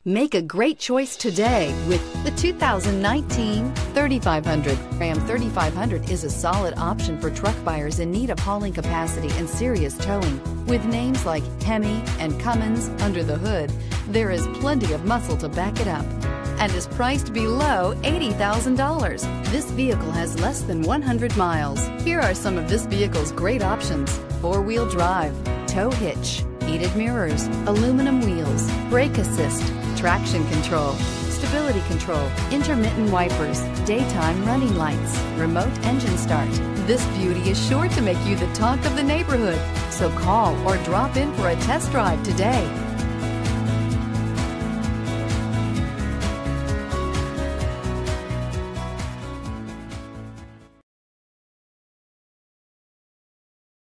Make a great choice today with the 2019 3500. Ram 3500 is a solid option for truck buyers in need of hauling capacity and serious towing. With names like Hemi and Cummins under the hood, there is plenty of muscle to back it up and is priced below $80,000. This vehicle has less than 100 miles. Here are some of this vehicle's great options: four-wheel drive, tow hitch, heated mirrors, aluminum wheels, brake assist, traction control, stability control, intermittent wipers, daytime running lights, remote engine start. This beauty is sure to make you the talk of the neighborhood. So call or drop in for a test drive today.